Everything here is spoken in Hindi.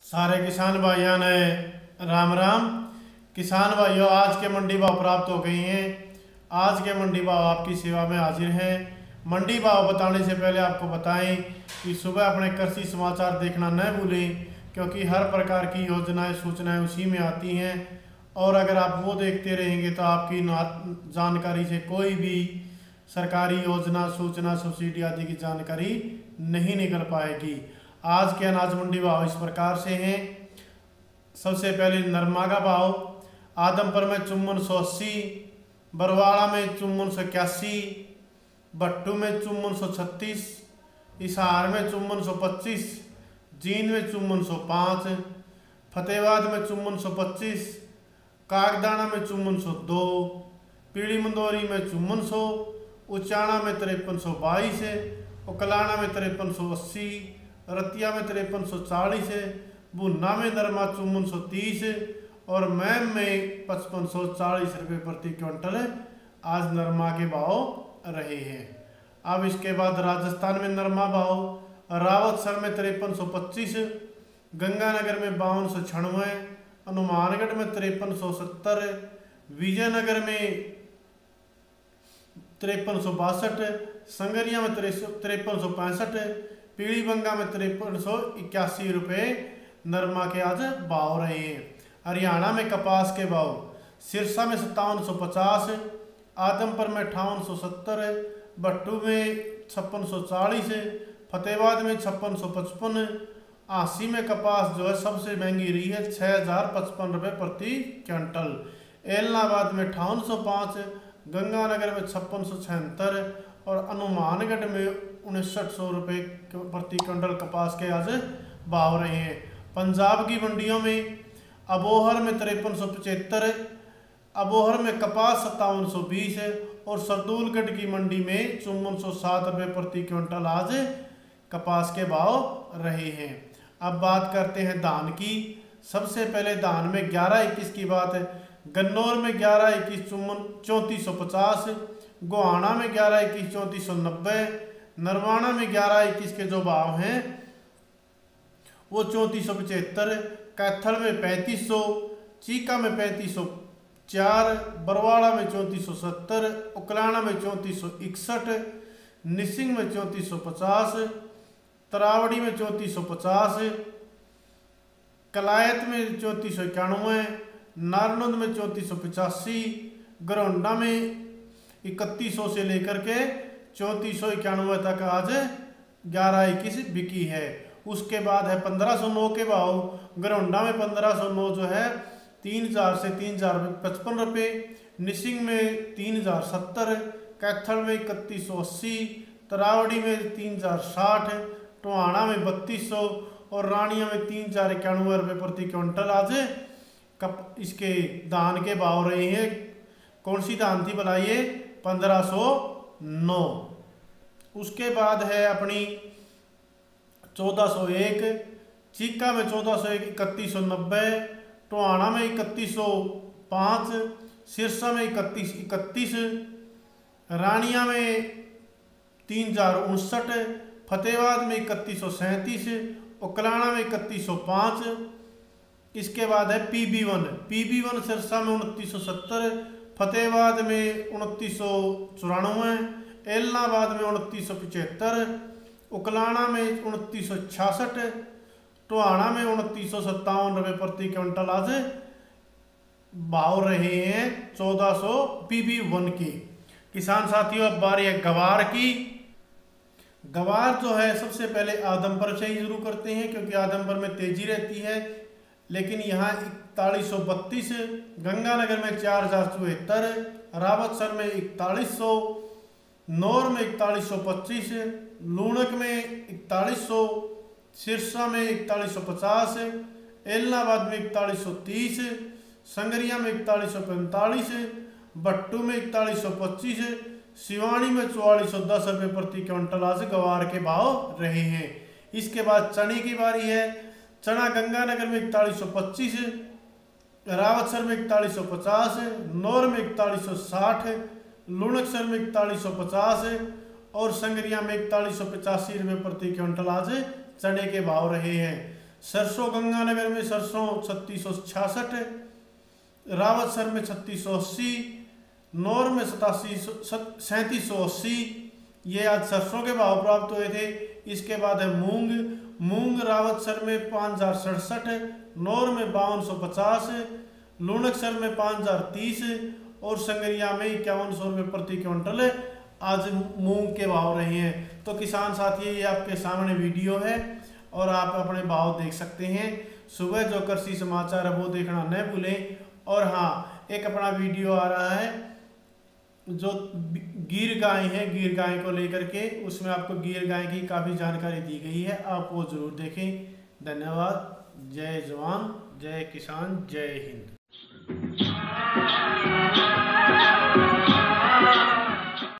सारे किसान भाइयों ने राम राम। किसान भाइयों, आज के मंडी भाव प्राप्त हो गई हैं। आज के मंडी भाव आपकी सेवा में हाजिर हैं। मंडी भाव बताने से पहले आपको बताएं कि सुबह अपने कृषि समाचार देखना न भूलें, क्योंकि हर प्रकार की योजनाएं सूचनाएं उसी में आती हैं। और अगर आप वो देखते रहेंगे तो आपकी जानकारी से कोई भी सरकारी योजना, सूचना, सब्सिडी आदि की जानकारी नहीं निकल पाएगी। आज के अनाज मंडी भाव इस प्रकार से हैं। सबसे पहले नरमा का भाव आदमपुर में 5480, बरवाड़ा में 5481, भट्टू में 5436, हिसार में 5425, जींद में 5405, फतेहाबाद में 5425, कागदाना में 5402, पीड़ी मंदोरी में 5400, उचाना में 5322, उकलाना में 5380, रतिया में 5340, भुन्ना में नरमा 5430 और मैम में 5540 रुपये प्रति क्विंटल आज नरमा के भाव रहे हैं। अब इसके बाद राजस्थान में नरमा भाव रावतसर में 5325, गंगानगर में 5296, हनुमानगढ़ में 5370, विजयनगर में 5362, संगरिया में 5365, पीड़ीबंगा में 5381 रुपये नरमा के आज भाव रहे हैं। हरियाणा में कपास के भाव सिरसा में 5750, आदमपुर में 5870, भट्टू में 5640, फतेहाबाद में 5655, आसी में कपास जो है सबसे महंगी रही है 6055 रुपये प्रति क्विंटल, एलनाबाद में 5805, गंगानगर में 5676 और हनुमानगढ़ में 5900 रुपये प्रति क्विंटल कपास के आज भाव रहे हैं। पंजाब की मंडियों में अबोहर में 5375, अबोहर में कपास 5720 और सरदूलगढ़ की मंडी में 5407 रुपये प्रति क्विंटल आज कपास के भाव रहे हैं। अब बात करते हैं धान की। सबसे पहले धान में 1121 की बात है। गन्नौर में 1121 3450, गोहाना में 1121 3490, नरवाना में 1121 के जो भाव हैं वो 3475, कैथल में 3500, चीका में 3504, बरवाड़ा में 3470, उकलाना में 3461, निसिंग में 3450, तरावड़ी में 3450, कलायत में 3491, नारनौंद में 3485, गरौंडा में 3100 से लेकर के 3491 तक आज 1121 बिकी है। उसके बाद है 1509 के भाव। गरौंडा में 1509 जो है 3000 से 3055 रुपये, निसिंग में 3070, कैथल में 3180, तरावड़ी में 3060, टोहाना में 3200 और रानिया में 3091 रुपये प्रति क्विंटल आज इसके धान के भाव रहे हैं। कौन सी धान थी बताइए? 1509। उसके बाद है अपनी 1401, चीका में 1401 3190, टोहाना में 3105, सिरसा में 3131, रानिया में 3059, फतेहाबाद में 3137, उकलाना में 3105। इसके बाद है PB1 सिरसा में 2970, फतेहाबाद में 2994, एलनाबाद में 2975, उकलाना में 2966, टोहाना में 2957 रुपये प्रति क्विंटल आज भाव रहे हैं 1400 PB1 की। किसान साथियों, अब बारी है गवार की। गवार जो है सबसे पहले आदमपुर से ही शुरू करते हैं, क्योंकि आदमपुर में तेजी रहती है। लेकिन यहाँ 4132, गंगानगर में 4074, रावतसर में 4100, नौर में 4125, लूणक में 4100, सिरसा में 4150, एलनाबाद में 4130, संगरिया में 4145, भट्टू में 4125, सिवानी में 4410 रुपये प्रति क्विंटल आज गवार के भाव रहे हैं। इसके बाद चने की बारी है। चना गंगानगर में 4125, रावतसर में 4150, नौर में 4160, लुणकसर में 4150 और संगरिया में 4185 रुपये प्रति क्विंटल आज चने के भाव रहे हैं। सरसों गंगानगर में सरसों 3666, रावतसर में 3680, नौर में 3780। ये आज सरसों के भाव प्राप्त हुए थे। इसके बाद है मूंग। मूंग रावतसर में 5067, नौर में 5250, लूणकसर में 5030 और संगरिया में 5100 रुपये प्रति क्विंटल आज मूंग के भाव रहे हैं। तो किसान साथी, ये आपके सामने वीडियो है और आप अपने भाव देख सकते हैं। सुबह जो कृषि समाचार है वो देखना न भूलें। और हाँ, एक अपना वीडियो आ रहा है जो गीर गाय है, गीर गाय को लेकर के, उसमें आपको गीर गाय की काफ़ी जानकारी दी गई है, आप वो जरूर देखें। धन्यवाद। जय जवान, जय किसान, जय हिंद।